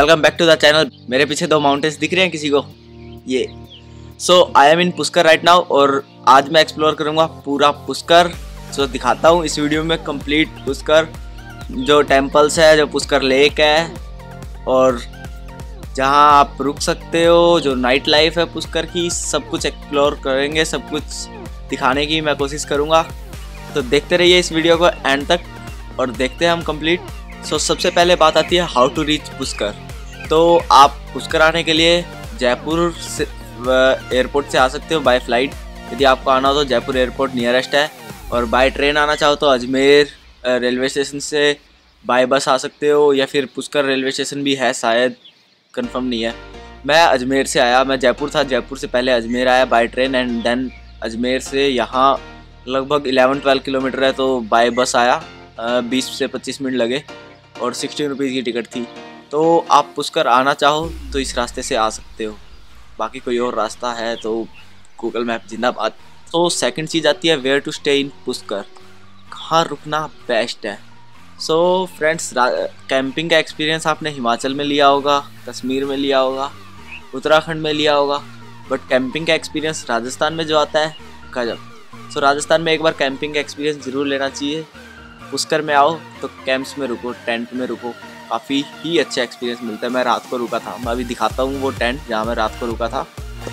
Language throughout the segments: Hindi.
Welcome back to the channel. मेरे पीछे दो माउंटेन्स दिख रहे हैं किसी को? ये I am in Pushkar right now और आज मैं एक्सप्लोर करूंगा पूरा पुष्कर। दिखाता हूँ इस वीडियो में कंप्लीट पुष्कर, जो टेम्पल्स है, जो पुष्कर लेक है और जहाँ आप रुक सकते हो, जो नाइट लाइफ है पुष्कर की, सब कुछ एक्सप्लोर करेंगे, सब कुछ दिखाने की मैं कोशिश करूँगा। तो देखते रहिए इस वीडियो को एंड तक और देखते हैं हम कंप्लीट। सबसे पहले बात आती है हाउ टू रीच पुष्कर। तो आप पुष्कर आने के लिए जयपुर से एयरपोर्ट से आ सकते हो बाय फ्लाइट। यदि आपको आना हो तो जयपुर एयरपोर्ट नियरेस्ट है, और बाय ट्रेन आना चाहो तो अजमेर रेलवे स्टेशन से बाय बस आ सकते हो, या फिर पुष्कर रेलवे स्टेशन भी है शायद, कंफर्म नहीं है। मैं अजमेर से आया, मैं जयपुर था, जयपुर से पहले अजमेर आया by train and then Ajmer से यहाँ लगभग 11-12 किलोमीटर है तो बाय बस आया। 20 से 25 मिनट लगे और 16 रुपीज़ की टिकट थी। तो आप पुष्कर आना चाहो तो इस रास्ते से आ सकते हो, बाकी कोई और रास्ता है तो गूगल मैप जिंदाबाद। तो सेकंड चीज़ आती है where to stay in Pushkar, कहाँ रुकना बेस्ट है। फ्रेंड्स, कैंपिंग का एक्सपीरियंस आपने हिमाचल में लिया होगा, कश्मीर में लिया होगा, उत्तराखंड में लिया होगा, बट कैंपिंग का एक्सपीरियंस राजस्थान में जो आता है गजब। राजस्थान में एक बार कैंपिंग का एक्सपीरियंस ज़रूर लेना चाहिए। पुष्कर में आओ तो कैंप्स में रुको, टेंट में रुको, काफ़ी ही अच्छा एक्सपीरियंस मिलता है। मैं रात को रुका था, मैं अभी दिखाता हूँ वो टेंट जहाँ मैं रात को रुका था।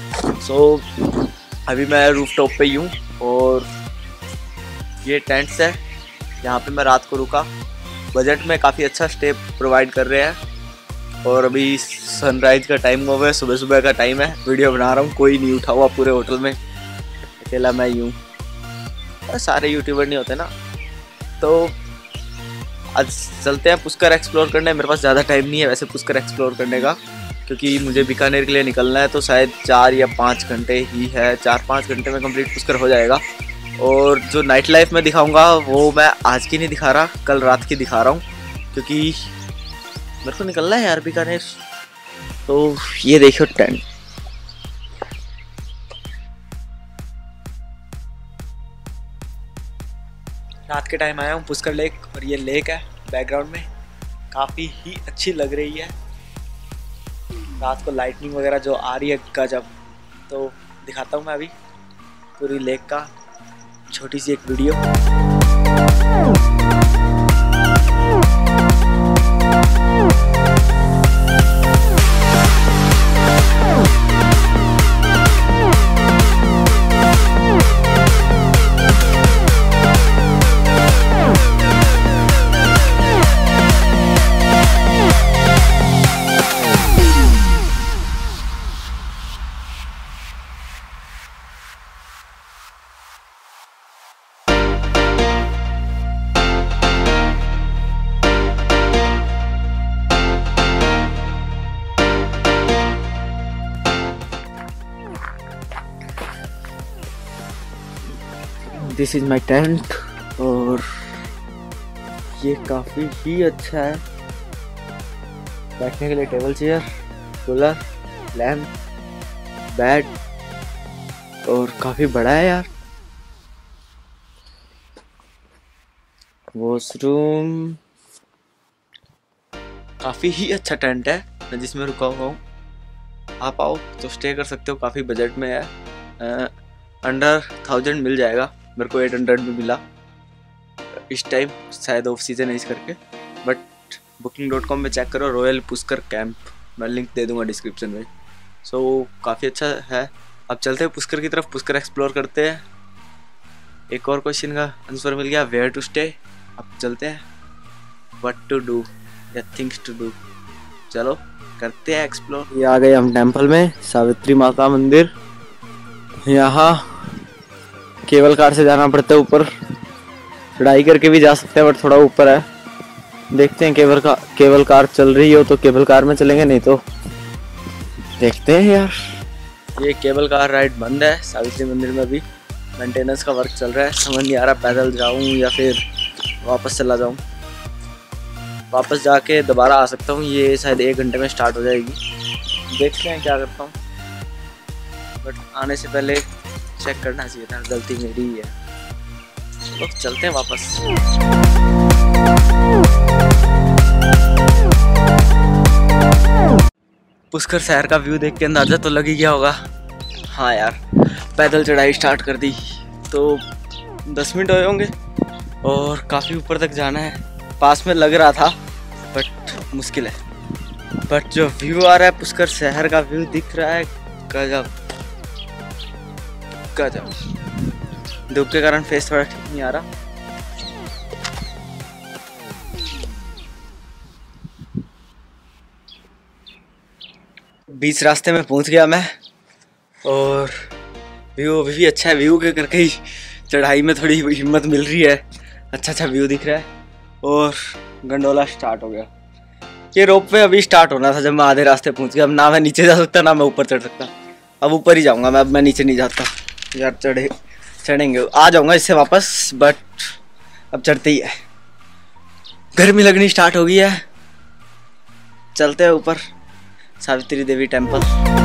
अभी मैं रूफ टॉप पे ही हूँ और ये टेंट्स है जहाँ पे मैं रात को रुका। बजट में काफ़ी अच्छा स्टे प्रोवाइड कर रहे हैं और अभी सनराइज का टाइम हुआ है, सुबह सुबह का टाइम है। वीडियो बना रहा हूँ, कोई नहीं उठा हुआ पूरे होटल में, अकेला मैं ही हूँ। सारे यूट्यूबर नहीं होते ना। तो आज चलते हैं पुष्कर एक्सप्लोर करने। मेरे पास ज़्यादा टाइम नहीं है वैसे पुष्कर एक्सप्लोर करने का, क्योंकि मुझे बीकानेर के लिए निकलना है, तो शायद 4 या 5 घंटे ही है। 4-5 घंटे में कंप्लीट पुष्कर हो जाएगा। और जो नाइट लाइफ में दिखाऊंगा वो मैं आज की नहीं दिखा रहा, कल रात की दिखा रहा हूँ, क्योंकि मेरे को निकलना है यार बीकानेर। तो ये देखो टेंट, रात के टाइम आया हूँ पुष्कर लेक और ये लेक है बैकग्राउंड में, काफ़ी ही अच्छी लग रही है। रात को लाइटनिंग वगैरह जो आ रही है गजब। तो दिखाता हूँ मैं अभी पूरी लेक का छोटी सी एक video. This is my tent और ये काफ़ी ही अच्छा है। बैठने के लिए table chair, cooler, lamp, bed और काफ़ी बड़ा है यार। वॉशरूम, काफ़ी ही अच्छा टेंट है मैं जिसमें रुका हुआ हूँ। आप आओ तो स्टे कर सकते हो, काफ़ी बजट में है। अंडर 1000 मिल जाएगा, मेरे को 800 में मिला इस टाइम, शायद ऑफ सीजन है इस करके। बट booking.com में चेक करो, रॉयल पुष्कर कैंप, मैं लिंक दे दूंगा डिस्क्रिप्शन में। काफ़ी अच्छा है। अब चलते हैं पुष्कर की तरफ, पुष्कर एक्सप्लोर करते हैं। एक और क्वेश्चन का आंसर मिल गया, वेयर टू स्टे। अब चलते हैं, व्हाट टू डू या थिंग्स टू डू। चलो करते हैं एक्सप्लोर। ये आ गए हम टेम्पल में, सावित्री माता मंदिर। यहाँ केबल कार से जाना पड़ता है ऊपर, चढ़ाई करके भी जा सकते हैं बट थोड़ा ऊपर है। देखते हैं केबल कार चल रही हो तो केबल कार में चलेंगे, नहीं तो देखते हैं यार। ये केबल कार राइड बंद है सावित्री मंदिर में, अभी मेंटेनेंस का वर्क चल रहा है। समझ नहीं आ रहा पैदल जाऊं या फिर वापस चला जाऊं। वापस जाके दोबारा आ सकता हूं, ये शायद 1 घंटे में स्टार्ट हो जाएगी। देखते हैं क्या करता हूं, बट आने से पहले चेक करना चाहिए था, गलती मेरी ही है। चलो चलते हैं वापस। पुष्कर शहर का व्यू देख के अंदाज़ा तो लग ही गया होगा। हाँ यार, पैदल चढ़ाई स्टार्ट कर दी तो 10 मिनट हुए होंगे और काफ़ी ऊपर तक जाना है। पास में लग रहा था बट मुश्किल है। बट जो व्यू आ रहा है, पुष्कर शहर का व्यू दिख रहा है, गजब गजब। धूप के कारण फेस थोड़ा ठीक नहीं आ रहा। बीच रास्ते में पहुंच गया मैं और व्यू अभी भी अच्छा है। व्यू के करके ही चढ़ाई में थोड़ी हिम्मत मिल रही है। अच्छा व्यू दिख रहा है और गंडोला स्टार्ट हो गया। ये रोपवे अभी स्टार्ट होना था जब मैं आधे रास्ते पहुंच गया। अब ना मैं नीचे जा सकता ना मैं ऊपर चढ़ सकता। अब ऊपर ही जाऊंगा मैं। अब मैं नीचे नहीं जाता यार। चढ़ेंगे आ जाऊंगा इससे वापस, बट अब चढ़ते ही है। गर्मी लगनी स्टार्ट हो गई है। चलते हैं ऊपर सावित्री देवी टेम्पल।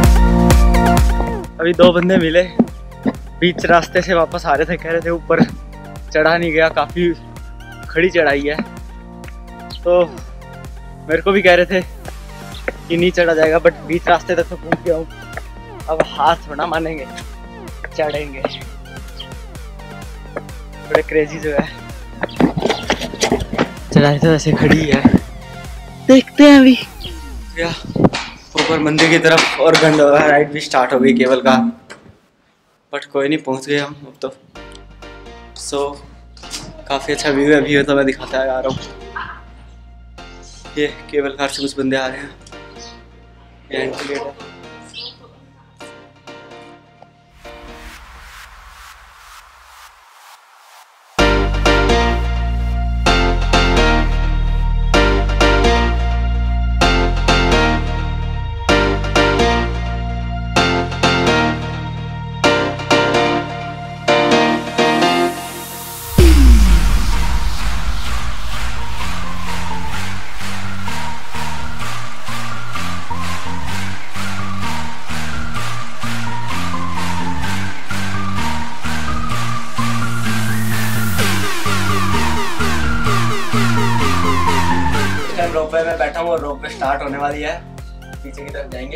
अभी 2 बंदे मिले, बीच रास्ते से वापस आ रहे थे, कह रहे थे ऊपर चढ़ा नहीं गया, काफ़ी खड़ी चढ़ाई है। तो मेरे को भी कह रहे थे कि नहीं चढ़ा जाएगा, बट बीच रास्ते तक तो पहुंच गया हूँ। अब हाथ थोड़ा मानेंगे, चढ़ेंगे। बड़े क्रेजी जो है, चढ़ाई तो ऐसे खड़ी है। देखते हैं अभी क्या ऊपर मंदिर की तरफ। और गंडोला राइड भी स्टार्ट हो गई केबल का, बट कोई नहीं, पहुंच गए हम अब तो। सो काफ़ी अच्छा व्यू है। अभी तो मैं दिखाता आ रहा हूँ। ये केबल कार से कुछ बंदे आ रहे हैं। ये एंट्री गेट है। रोपवे में बैठा हूँ और रोपवे स्टार्ट होने वाली है। पीछे की तरफ जाएंगे।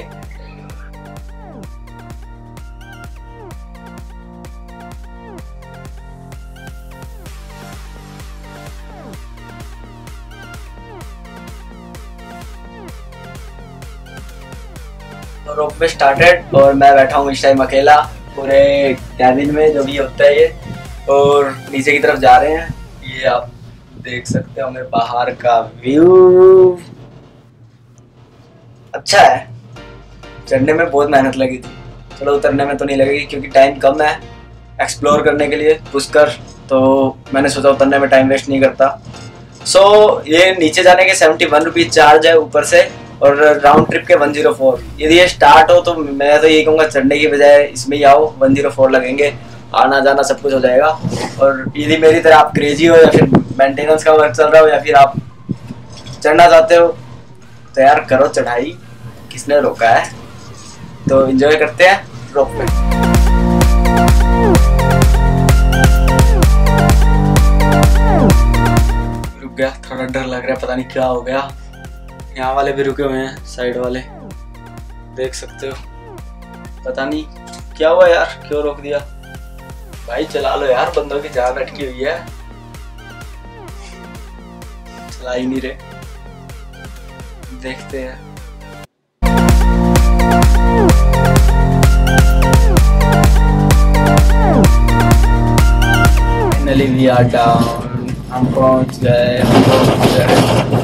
तो रोपवे स्टार्टेड और मैं बैठा हूँ इस टाइम अकेला पूरे कैबिन में, जो भी होता है ये। और नीचे की तरफ जा रहे हैं। ये आप देख सकते होंगे बाहर का व्यू। अच्छा है। चढ़ने में बहुत मेहनत लगी थी, चलो उतरने में तो नहीं लगेगी क्योंकि टाइम कम है एक्सप्लोर करने के लिए पुष्कर। तो मैंने सोचा उतरने में टाइम वेस्ट नहीं करता। सो ये नीचे जाने के 71 रुपीज़ चार्ज है ऊपर से, और राउंड ट्रिप के 104। यदि ये स्टार्ट हो तो मैं तो यही कहूँगा चढ़ने की बजाय इसमें ही आओ। 104 लगेंगे, आना जाना सब कुछ हो जाएगा। और यदि मेरी तरह आप क्रेजी हो या फिर मेंटेनेंस का वर्क चल रहा हो या फिर आप चढ़ना चाहते हो तो यार करो चढ़ाई, किसने रोका है। तो एंजॉय करते हैं रोपवे। रुक गया, थोड़ा डर लग रहा है, पता नहीं क्या हो गया। यहाँ वाले भी रुके हुए हैं, साइड वाले देख सकते हो। पता नहीं क्या हुआ यार, क्यों रोक दिया। भाई चला लो यार, बंदों की जान अटकी हुई है, चला ही नहीं रहे। देखते हैं। Finally we are down. हम पहुंच गए।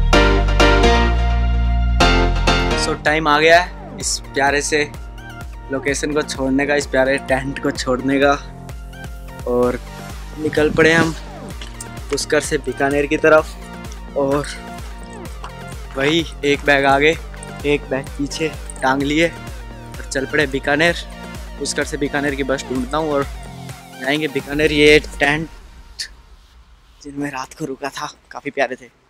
टाइम आ गया है इस प्यारे से लोकेशन को छोड़ने का, इस प्यारे टेंट को छोड़ने का, और निकल पड़े हम पुष्कर से बीकानेर की तरफ। और वही एक बैग आगे एक बैग पीछे टांग लिए और चल पड़े बीकानेर। पुष्कर से बीकानेर की बस ढूंढता हूँ और जाएंगे बीकानेर। ये टेंट जिनमें रात को रुका था काफ़ी प्यारे थे।